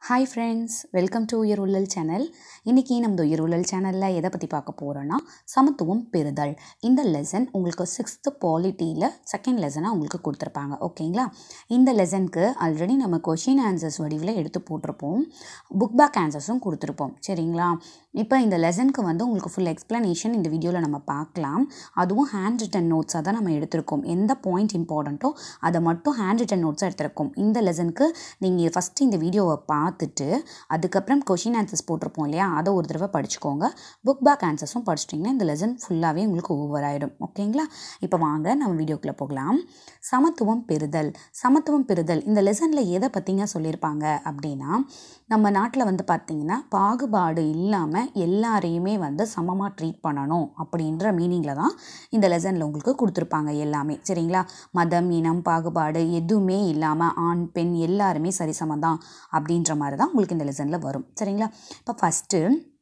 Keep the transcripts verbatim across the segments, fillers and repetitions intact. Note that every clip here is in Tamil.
Hi friends, welcome to your Ullal channel. இன்னைக்கு நம்ம your Ullal channelல எதை பத்தி பார்க்க போறோம்னா சமத்துவம் பெறுதல். இந்த லெசன் உங்களுக்கு sixth POLITல செகண்ட் லெசனா உங்களுக்கு கொடுத்திருப்பாங்க. ஓகேங்களா? இந்த லெசனுக்கு ஆல்ரெடி நம்ம क्वेश्चन ஆன்சர்ஸ் வடிவில எடுத்து போட்டுருப்போம். Book back ஆன்சர்ஸும் கொடுத்திருப்போம். சரிங்களா? இப்போ இந்த லெசனுக்கு வந்து உங்களுக்கு full explanation இந்த வீடியோல நம்ம பார்க்கலாம். அதுவும் hand written notes தான் நம்ம எடுத்துறோம். எந்த பாயிண்ட் இம்பார்ட்டன்ட்டோ அத மட்டும் hand written notes எடுத்துறோம். இந்த லெசனுக்கு நீங்க ஃபர்ஸ்ட் இந்த வீடியோவை பார்த்துட்டு அதுக்கப்புறம் क्वेश्चन ஆன்சர்ஸ் போட்டுருப்போம் இல்லையா? அதை ஒரு தடவை படிச்சுக்கோங்க. புக் பேக் ஆன்சர்ஸும் படிச்சிட்டிங்கன்னா இந்த லெசன் ஃபுல்லாகவே உங்களுக்கு ஓவர் ஆகிடும். ஓகேங்களா? இப்போ வாங்க நம்ம வீடியோக்குள்ளே போகலாம். சமத்துவம் பெறுதல். சமத்துவம் பெறுதல் இந்த லெசனில் எதை பற்றிங்க சொல்லியிருப்பாங்க அப்படின்னா, நம்ம நாட்டில் வந்து பார்த்திங்கன்னா பாகுபாடு இல்லாமல் எல்லாரையுமே வந்து சமமாக ட்ரீட் பண்ணணும் அப்படின்ற மீனிங்கில் தான் இந்த லெசனில் உங்களுக்கு கொடுத்துருப்பாங்க எல்லாமே. சரிங்களா? மதம், இனம், பாகுபாடு எதுவுமே இல்லாமல் ஆண், பெண் எல்லாருமே சரிசமம் தான் அப்படின்ற மாதிரி தான் உங்களுக்கு இந்த லெசனில் வரும். சரிங்களா? இப்போ ஃபஸ்ட்டு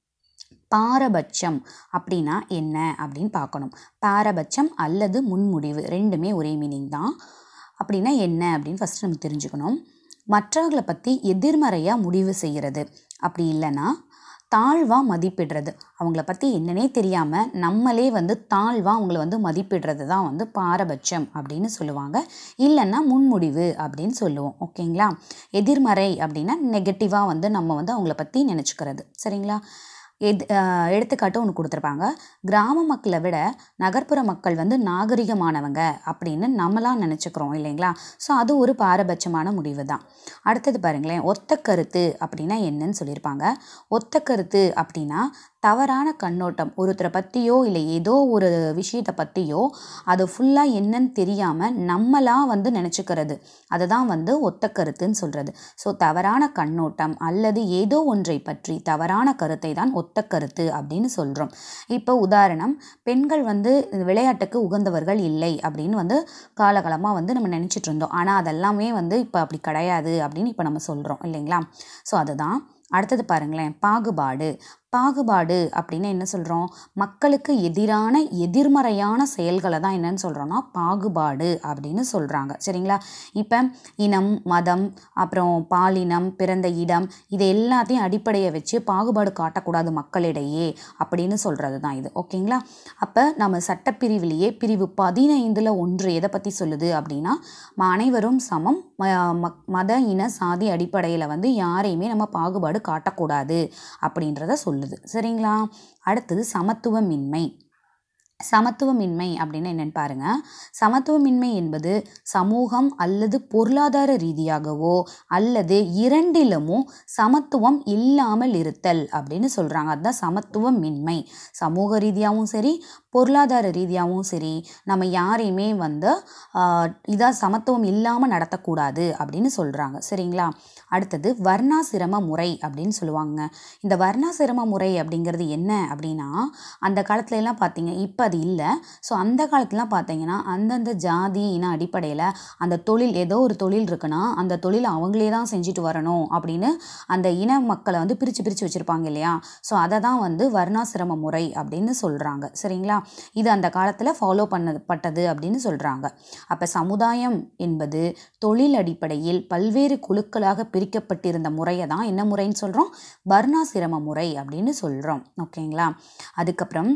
பாரபட்சம் அப்படின்னா என்ன அப்படின்னு பார்க்கணும். பாரபட்சம் அல்லது முன்முடிவு ரெண்டுமே ஒரே மீனிங் தான். அப்படின்னா என்ன அப்படின்னு ஃபஸ்ட்டு நம்ம தெரிஞ்சுக்கணும். மற்றவர்களை பற்றி எதிர்மறையாக முடிவு செய்கிறது, அப்படி இல்லைன்னா தாழ்வாக மதிப்பிடுறது. அவங்கள பற்றி என்னன்னே தெரியாமல் நம்மளே வந்து தாழ்வாக அவங்கள வந்து மதிப்பிடுறது தான் வந்து பாரபட்சம் அப்படின்னு சொல்லுவாங்க. இல்லைன்னா முன்முடிவு அப்படின்னு சொல்லுவோம். ஓகேங்களா? எதிர்மறை அப்படின்னா நெகட்டிவாக வந்து நம்ம வந்து அவங்கள பற்றி நினச்சிக்கிறது. சரிங்களா? எது எடுத்துக்காட்டு ஒன்று கொடுத்துருப்பாங்க. கிராம மக்களை விட நகர்ப்புற மக்கள் வந்து நாகரிகமானவங்க அப்படின்னு நம்மளாம் நினச்சிக்கிறோம் இல்லைங்களா? ஸோ அது ஒரு பாரபட்சமான முடிவு தான். அடுத்தது பாருங்களேன், ஒத்த கருத்து அப்படின்னா என்னன்னு சொல்லியிருப்பாங்க. ஒத்த கருத்து அப்படின்னா தவறான கண்ணோட்டம், ஒருத்தரை பற்றியோ இல்லை ஏதோ ஒரு விஷயத்தை பற்றியோ அது ஃபுல்லாக என்னன்னு தெரியாமல் நம்மளாக வந்து நினச்சிக்கிறது, அதை தான் வந்து ஒத்த கருத்துன்னு சொல்கிறது. ஸோ தவறான கண்ணோட்டம் அல்லது ஏதோ ஒன்றை பற்றி தவறான கருத்தை தான் ஒத்த கருத்து அப்படின்னு சொல்கிறோம். இப்போ உதாரணம், பெண்கள் வந்து விளையாட்டுக்கு உகந்தவர்கள் இல்லை அப்படின்னு வந்து காலகாலமாக வந்து நம்ம நினச்சிட்டு இருந்தோம். ஆனால் அதெல்லாமே வந்து இப்போ அப்படி கிடையாது அப்படின்னு இப்போ நம்ம சொல்கிறோம் இல்லைங்களா? ஸோ அதுதான். அடுத்தது பாருங்களேன், பாகுபாடு. பாகுபாடு அப்படின்னா என்ன சொல்கிறோம்? மக்களுக்கு எதிரான எதிர்மறையான செயல்களை தான் என்னன்னு சொல்கிறோன்னா பாகுபாடு அப்படின்னு சொல்கிறாங்க. சரிங்களா? இப்போ இனம், மதம், அப்புறம் பாலினம், பிறந்த இடம் இது எல்லாத்தையும் அடிப்படையை வச்சு பாகுபாடு காட்டக்கூடாது மக்களிடையே அப்படின்னு சொல்கிறது தான் இது. ஓகேங்களா? அப்போ நம்ம சட்டப்பிரிவிலேயே பிரிவு பதினைந்தில் ஒன்று எதை பற்றி சொல்லுது அப்படின்னா, அனைவரும் சமம், மத இன சாதி அடிப்படையில் வந்து யாரையுமே நம்ம பாகுபாடு காட்டக்கூடாது அப்படின்றத சொல்லுது. சரிங்களா? அடுத்தது சமத்துவமின்மை. சமத்துவமின்மை அப்படின்னு என்னன்னு பாருங்க. சமத்துவமின்மை என்பது சமூகம் அல்லது பொருளாதார ரீதியாகவோ அல்லது இரண்டிலுமோ சமத்துவம் இல்லாமல் இருத்தல் அப்படின்னு சொல்றாங்க. அதுதான் சமத்துவமின்மை. சமூக ரீதியாகவும் சரி பொருளாதார ரீதியாகவும் சரி நம்ம யாரையுமே வந்து இதாக சமத்துவம் இல்லாமல் நடத்தக்கூடாது அப்படின்னு சொல்கிறாங்க. சரிங்களா? அடுத்தது வர்ணாசிரம முறை அப்படின்னு சொல்லுவாங்க. இந்த வர்ணாசிரம முறை அப்படிங்கிறது என்ன அப்படின்னா, அந்த காலத்துல எல்லாம் பார்த்தீங்க, இப்போ அது இல்லை. ஸோ அந்த காலத்துலாம் பார்த்தீங்கன்னா அந்தந்த ஜாதி இன அடிப்படையில் அந்த தொழில் ஏதோ ஒரு தொழில் இருக்குன்னா அந்த தொழில் அவங்களே தான் செஞ்சுட்டு வரணும் அப்படின்னு அந்த இன மக்களை வந்து பிரித்து பிரித்து வச்சுருப்பாங்க இல்லையா? ஸோ அதை தான் வந்து வர்ணாசிரம முறை அப்படின்னு சொல்கிறாங்க. சரிங்களா? இது அந்த காலத்தில் ஃபாலோ பண்ணப்பட்டது அப்படின்னு சொல்கிறாங்க. அப்போ சமுதாயம் என்பது தொழில் அடிப்படையில் பல்வேறு குழுக்களாக பிரிக்கப்பட்டிருந்த முறையை தான் என்ன முறைன்னு சொல்கிறோம்? வர்ணாசிரம முறை அப்படின்னு சொல்கிறோம். ஓகேங்களா? அதுக்கப்புறம்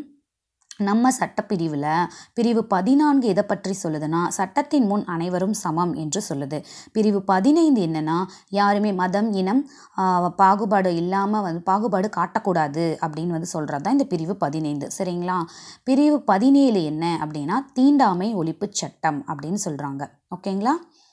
நம்ம சட்டப்பிரிவில் பிரிவு பதினான்கு எதை பற்றி சொல்லுதுன்னா, சட்டத்தின் முன் அனைவரும் சமம் என்று சொல்லுது. பிரிவு பதினைந்து என்னன்னா, யாருமே மதம் இனம் பாகுபாடு இல்லாமல் வந்து பாகுபாடு காட்டக்கூடாது அப்படின்னு வந்து சொல்கிறது தான் இந்த பிரிவு பதினைந்து. சரிங்களா? பிரிவு பதினேழு என்ன அப்படின்னா, தீண்டாமை ஒழிப்பு சட்டம் அப்படின்னு சொல்கிறாங்க. ஓகேங்களா?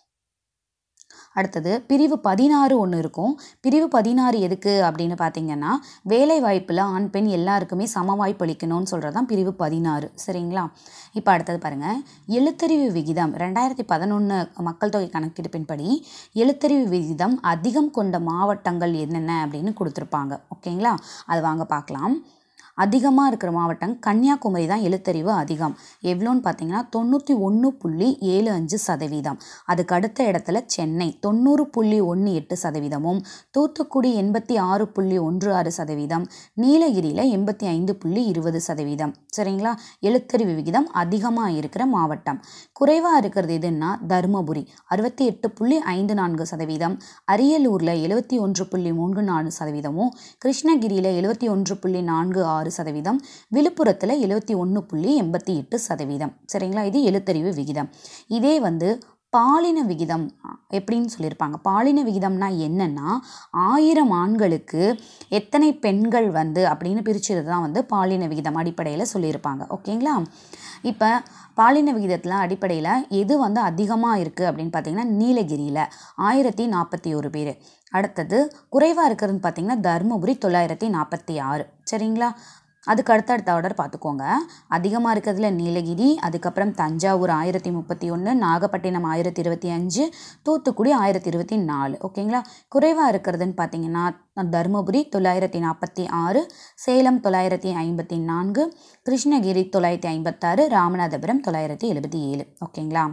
அடுத்தது பிரிவு பதினாறு ஒன்று இருக்கும். பிரிவு பதினாறு எதுக்கு அப்படின்னு பார்த்தீங்கன்னா, வேலை வாய்ப்பில் ஆண் பெண் எல்லாருக்குமே சம வாய்ப்பு அளிக்கணும்னு சொல்கிறது தான் பிரிவு பதினாறு. சரிங்களா? இப்போ அடுத்தது பாருங்கள், எழுத்தறிவு விகிதம். ரெண்டாயிரத்தி பதினொன்று மக்கள் தொகை கணக்கெடுப்பின்படி எழுத்தறிவு விகிதம் அதிகம் கொண்ட மாவட்டங்கள் என்னென்ன அப்படின்னு கொடுத்துருப்பாங்க. ஓகேங்களா? அது வாங்க பார்க்கலாம். அதிகமாக இருக்கிற மாவட்டம் கன்னியாகுமரி தான் எழுத்தறிவு அதிகம். எவ்வளோன்னு பார்த்தீங்கன்னா தொண்ணூற்றி ஒன்று புள்ளி ஏழு அஞ்சு சதவீதம். அதுக்கு அடுத்த இடத்துல சென்னை தொண்ணூறு புள்ளி ஒன்று எட்டு சதவீதமும், தூத்துக்குடி எண்பத்தி ஆறு புள்ளி ஒன்று ஆறு சதவீதம், நீலகிரியில் எண்பத்தி ஐந்து புள்ளி இருபது சதவீதம். சரிங்களா? எழுத்தறிவு விகிதம் அதிகமாக இருக்கிற மாவட்டம். குறைவாக இருக்கிறது எதுன்னா தருமபுரி அறுபத்தி எட்டு புள்ளி ஐந்து நான்கு சதவீதம், அரியலூரில் எழுபத்தி ஒன்று புள்ளி மூன்று நாலு சதவீதமும், கிருஷ்ணகிரியில் எழுபத்தி ஒன்று புள்ளி நான்கு ஆறு சதவீதம், விழுப்புரத்தில் எழுபத்தி ஒன்று புள்ளி எண்பத்தி எட்டு சதவீதம். சரிங்களா? இது எழுத்தறிவு விகிதம். இதே வந்து பாலின விகிதம் எப்படின்னு சொல்லியிருப்பாங்க. பாலின விகிதம்னா என்னன்னா ஆயிரம் ஆண்களுக்கு எத்தனை பெண்கள் வந்து அப்படின்னு பிரிச்சது தான் வந்து பாலின விகிதம் அடிப்படையில் சொல்லியிருப்பாங்க. ஓகேங்களா? இப்போ பாலின விகிதத்தில் அடிப்படையில் எது வந்து அதிகமாக இருக்குது அப்படின்னு பார்த்தீங்கன்னா நீலகிரியில் ஆயிரத்தி நாற்பத்தி ஒரு பேர். அடுத்தது குறைவாக இருக்கிறதுன்னு பார்த்தீங்கன்னா தருமபுரி தொள்ளாயிரத்தி நாற்பத்தி ஆறு. சரிங்களா? அதுக்கு அடுத்தடுத்த ஆர்டர் பார்த்துக்கோங்க. அதிகமாக இருக்கிறதுல நீலகிரி, அதுக்கப்புறம் தஞ்சாவூர் ஆயிரத்தி முப்பத்தி ஒன்று, நாகப்பட்டினம் ஆயிரத்தி இருபத்தி அஞ்சு, தூத்துக்குடி ஆயிரத்தி இருபத்தி நாலு. ஓகேங்களா? குறைவாக இருக்கிறதுன்னு பார்த்தீங்கன்னா தருமபுரி தொள்ளாயிரத்தி நாற்பத்தி ஆறு, சேலம் தொள்ளாயிரத்தி ஐம்பத்தி நான்கு, கிருஷ்ணகிரி தொள்ளாயிரத்தி ஐம்பத்தாறு, ராமநாதபுரம் தொள்ளாயிரத்தி எழுபத்தி ஏழு. ஓகேங்களா?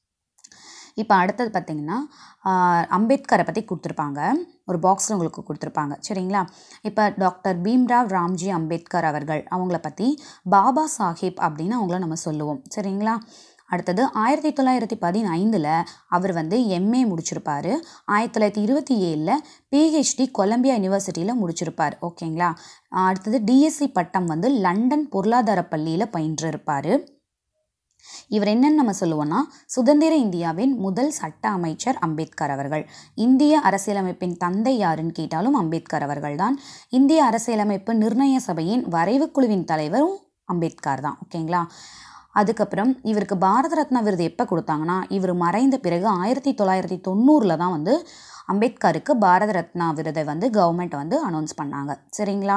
இப்போ அடுத்தது பார்த்திங்கன்னா அம்பேத்கரை பற்றி கொடுத்துருப்பாங்க. ஒரு பாக்ஸில் உங்களுக்கு கொடுத்துருப்பாங்க. சரிங்களா? இப்போ டாக்டர் பீம்ராவ் ராம்ஜி அம்பேத்கர் அவர்கள், அவங்கள பற்றி பாபா சாஹிப் அப்படின்னு அவங்கள நம்ம சொல்லுவோம். சரிங்களா? அடுத்தது ஆயிரத்தி தொள்ளாயிரத்தி பதினைந்தில் அவர் வந்து எம்ஏ முடிச்சிருப்பார். ஆயிரத்தி தொள்ளாயிரத்தி இருபத்தி ஏழில் பிஹெச்டி கொலம்பியா யூனிவர்சிட்டியில் முடிச்சிருப்பார். ஓகேங்களா? அடுத்தது டிஎஸ்சி பட்டம் வந்து லண்டன் பொருளாதார பள்ளியில் பயின்றிருப்பார். இவர் என்னன்னு நம்ம சொல்லுவோம்னா சுதந்திர இந்தியாவின் முதல் சட்ட அமைச்சர் அம்பேத்கர் அவர்கள். இந்திய அரசியலமைப்பின் தந்தை யாருன்னு கேட்டாலும் அம்பேத்கர் அவர்கள் தான். இந்திய அரசியலமைப்பு நிர்ணய சபையின் வரைவு குழுவின் தலைவரும் அம்பேத்கர் தான். ஓகேங்களா? அதுக்கப்புறம் இவருக்கு பாரத ரத்னா விருது எப்போ கொடுத்தாங்கன்னா இவர் மறைந்த பிறகு ஆயிரத்தி தொள்ளாயிரத்தி தொண்ணூறில் தான் வந்து அம்பேத்கருக்கு பாரத ரத்னா விருதை வந்து கவர்மெண்ட் வந்து அனௌன்ஸ் பண்ணாங்க. சரிங்களா?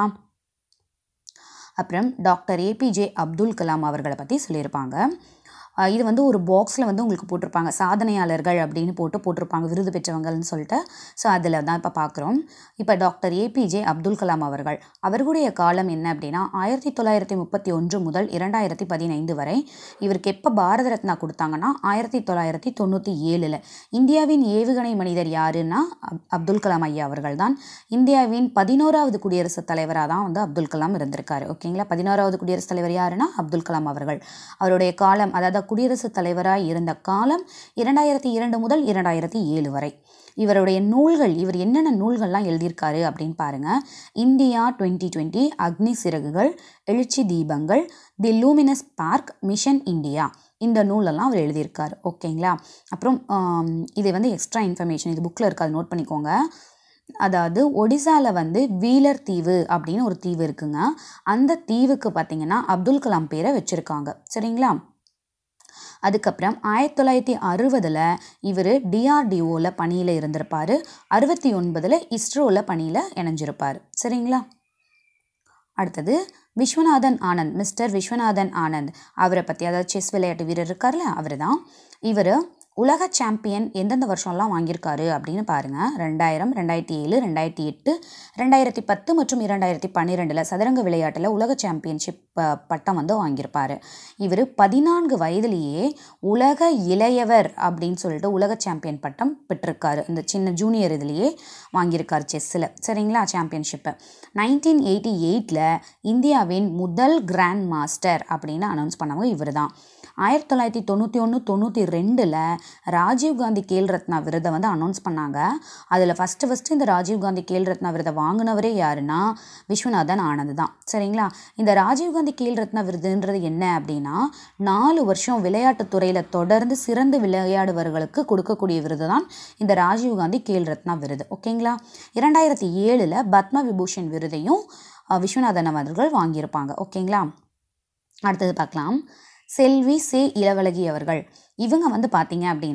அப்புறம் டாக்டர் ஏபிஜே அப்துல் கலாம் அவர்களை பற்றி சொல்லியிருப்பாங்க. இது வந்து ஒரு பாக்ஸில் வந்து உங்களுக்கு போட்டிருப்பாங்க. சாதனையாளர்கள் அப்படின்னு போட்டு போட்டிருப்பாங்க, விருது பெற்றவங்கள்னு சொல்லிட்டு. ஸோ அதில் தான் இப்போ பார்க்குறோம். இப்போ டாக்டர் ஏபிஜே அப்துல் கலாம் அவர்கள், அவர்களுடைய காலம் என்ன அப்படின்னா ஆயிரத்தி தொள்ளாயிரத்தி முப்பத்தி ஒன்று முதல் இரண்டாயிரத்தி பதினைந்து வரை. இவருக்கு எப்போ பாரத ரத்னா கொடுத்தாங்கன்னா ஆயிரத்தி தொள்ளாயிரத்தி தொண்ணூற்றி ஏழில். இந்தியாவின் ஏவுகணை மனிதர் யாருன்னா அப்துல் கலாம் ஐயா அவர்கள் தான். இந்தியாவின் பதினோராவது குடியரசுத் தலைவராக தான் வந்து அப்துல் கலாம் இருந்திருக்காரு. ஓகேங்களா? பதினோராவது குடியரசுத் தலைவர் யாருன்னா அப்துல் கலாம் அவர்கள். அவருடைய காலம், அதாவது குடியரசுத் தலைவராக இருந்த காலம் இரண்டாயிரத்தி இரண்டு முதல் இரண்டாயிரத்தி ஏழு வரை. இவருடைய நூல்கள், இவர் என்னென்ன நூல்கள்லாம் எழுதியிருக்காரு அப்படின்னு பாருங்க. இந்தியா டுவெண்ட்டி டுவெண்ட்டி, அக்னி சிறகுகள், எழுச்சி தீபங்கள், the luminous park, mission India, இந்த நூலெல்லாம் அவர் எழுதியிருக்காரு. ஓகேங்களா? அப்புறம் இது வந்து எக்ஸ்ட்ரா இன்ஃபர்மேஷன், இது புக்கில் இருக்காது, நோட் பண்ணிக்கோங்க. அதாவது ஒடிசாவில் வந்து வீலர் தீவு அப்படின்னு ஒரு தீவு இருக்குங்க. அந்த தீவுக்கு பார்த்தீங்கன்னா அப்துல் கலாம் பேரை வச்சுருக்காங்க. சரிங்களா? அதுக்கப்புறம் ஆயிரத்தி தொள்ளாயிரத்தி அறுபதில் இவர் டிஆர்டிஓவில் பணியில் இருந்திருப்பார். அறுபத்தி ஒன்பதில் இஸ்ரோவில் பணியில் இணைஞ்சிருப்பார். சரிங்களா? அடுத்தது விஸ்வநாதன் ஆனந்த், மிஸ்டர் விஸ்வநாதன் ஆனந்த் அவரை பற்றி, அதாவது செஸ் விளையாட்டு வீரர் இருக்கார்ல, அவர் தான். இவர் உலக சாம்பியன் எந்தெந்த வருஷம்லாம் வாங்கியிருக்காரு அப்படின்னு பாருங்கள். ரெண்டாயிரம், ரெண்டாயிரத்தி ஏழு, ரெண்டாயிரத்தி எட்டு, ரெண்டாயிரத்தி பத்து மற்றும் இரண்டாயிரத்தி பன்னிரெண்டில் சதுரங்க விளையாட்டில் உலக சாம்பியன்ஷிப் பட்டம் வந்து வாங்கியிருப்பார். இவர் பதினான்கு வயதிலேயே உலக இளையவர் அப்படின்னு சொல்லிட்டு உலக சாம்பியன் பட்டம் பெற்றிருக்காரு. இந்த சின்ன ஜூனியர் இதுலேயே வாங்கியிருக்கார் செஸ்ஸில். சரிங்களா? சாம்பியன்ஷிப்பை நைன்டீன் எயிட்டி எயிட்டில் இந்தியாவின் முதல் கிராண்ட் மாஸ்டர் அப்படின்னு அனௌன்ஸ் பண்ணவங்க இவர் தான். ஆயிரத்தி தொள்ளாயிரத்தி தொண்ணூற்றி ஒன்று தொண்ணூற்றி ரெண்டில் ராஜீவ்காந்தி கேல் ரத்னா விருதை வந்து அனௌன்ஸ் பண்ணாங்க. அதில் ஃபஸ்ட்டு ஃபஸ்ட்டு இந்த ராஜீவ்காந்தி கேல் ரத்னா விருதை வாங்கினவரே யாருன்னா விஸ்வநாதன் ஆனந்த் தான். சரிங்களா? இந்த ராஜீவ்காந்தி கேல் ரத்னா விருதுன்றது என்ன அப்படின்னா நாலு வருஷம் விளையாட்டுத்துறையில் தொடர்ந்து சிறந்து விளையாடுவர்களுக்கு கொடுக்கக்கூடிய விருது தான் இந்த ராஜீவ்காந்தி கேல் ரத்னா விருது. ஓகேங்களா? இரண்டாயிரத்தி ஏழில் பத்ம விபூஷன் விருதையும் விஸ்வநாதன் அவர்கள் வாங்கியிருப்பாங்க. ஓகேங்களா? அடுத்தது பார்க்கலாம். செல்வி சே இளவழகி அவர்கள், இவங்க வந்து பார்த்தீங்க அப்படின்னா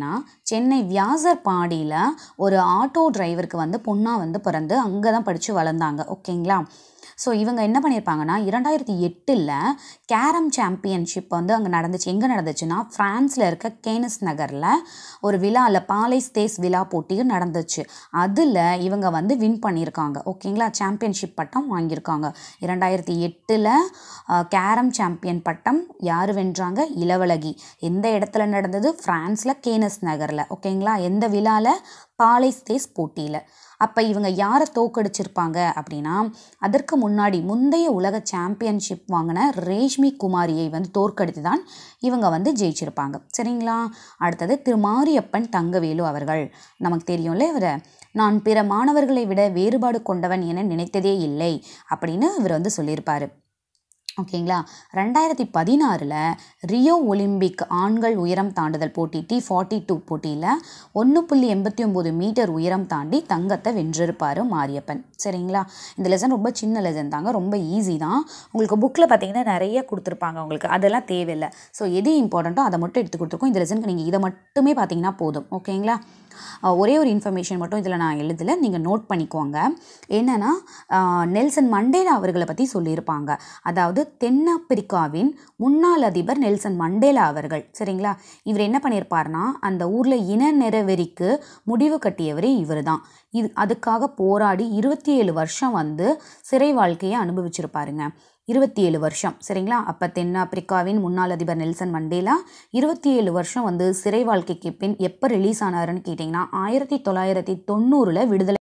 சென்னை வியாசர்பாடியில் ஒரு ஆட்டோ டிரைவருக்கு வந்து பொண்ணாக வந்து பிறந்து அங்கே தான் படித்து வளர்ந்தாங்க. ஓகேங்களா. ஸோ இவங்க என்ன பண்ணியிருப்பாங்கன்னா இரண்டாயிரத்தி எட்டில் கேரம் சாம்பியன்ஷிப் வந்து அங்கே நடந்துச்சு. எங்கே நடந்துச்சுன்னா ஃப்ரான்ஸில் இருக்க கேனஸ் நகரில் ஒரு விழாவில் பாலைஸ் தேஸ் விழா போட்டி நடந்துச்சு. அதில் இவங்க வந்து வின் பண்ணியிருக்காங்க. ஓகேங்களா. சாம்பியன்ஷிப் பட்டம் வாங்கியிருக்காங்க. இரண்டாயிரத்தி எட்டில் கேரம் சாம்பியன் பட்டம் யார் வென்றாங்க? இளவழகி. எந்த இடத்துல நடந்தது? ஃப்ரான்ஸில் கேனஸ் நகரில். ஓகேங்களா. எந்த விழாவில்? பாலைஸ் தேஸ் போட்டியில். அப்போ இவங்க யாரை தோக்கடிச்சிருப்பாங்க அப்படின்னா அதற்கு முன்னாடி முந்தைய உலக சாம்பியன்ஷிப் வாங்கின ரேஷ்மி குமாரியை வந்து தோற்கடித்து தான் இவங்க வந்து ஜெயிச்சிருப்பாங்க. சரிங்களா. அடுத்தது திரு மாரியப்பன் தங்கவேலு அவர்கள். நமக்கு தெரியும்ல இவரை. நான் பிற மாணவர்களை விட வேறுபாடு கொண்டவன் என நினைத்ததே இல்லை அப்படின்னு இவர் வந்து சொல்லியிருப்பார். ஓகேங்களா. ரெண்டாயிரத்தி பதினாறில் ரியோ ஒலிம்பிக் ஆண்கள் உயரம் தாண்டுதல் போட்டி டி ஃபார்ட்டி டூ போட்டியில் ஒன்று புள்ளி எண்பத்தி ஒம்பது மீட்டர் உயரம் தாண்டி தங்கத்தை வென்றிருப்பார் மாரியப்பன். சரிங்களா. இந்த லெசன் ரொம்ப சின்ன லெசன் தாங்க, ரொம்ப ஈஸி தான். உங்களுக்கு புக்கில் பார்த்தீங்கன்னா நிறைய கொடுத்துருப்பாங்க, உங்களுக்கு அதெல்லாம் தேவையில்லை. ஸோ எது இம்பார்ட்டண்ட்டோ அதை மட்டும் எடுத்து கொடுத்துருக்கோம். இந்த லெசனுக்கு நீங்கள் இதை மட்டுமே பார்த்தீங்கன்னா போதும். ஓகேங்களா. ஒரே ஒரு இன்ஃபர்மேஷன் மட்டும் இதில் நான் எழுதலை, நீங்கள் நோட் பண்ணிக்கோங்க. என்னென்னா நெல்சன் மண்டேலா அவர்களை பற்றி சொல்லியிருப்பாங்க. அதாவது தென்னாப்பிரிக்காவின் முன்னாள் அதிபர் நெல்சன் மண்டேலா அவர்கள். சரிங்களா. இவர் என்ன பண்ணியிருப்பார்னா அந்த ஊரில் இன நிறவெறிக்கு முடிவு கட்டியவர் இவர் தான். இது அதுக்காக போராடி இருபத்தி ஏழு வருஷம் வந்து சிறை வாழ்க்கையை அனுபவிச்சிருப்பாருங்க. இருபத்தி ஏழு வருஷம். சரிங்களா. அப்போ தென்னாப்பிரிக்காவின் முன்னாள் அதிபர் நெல்சன் மண்டேலா இருபத்தி ஏழு வருஷம் வந்து சிறை வாழ்க்கைக்கு பின் எப்போ ரிலீஸ் ஆனாருன்னு கேட்டிங்கன்னா ஆயிரத்தி தொள்ளாயிரத்தி தொண்ணூறில் விடுதலை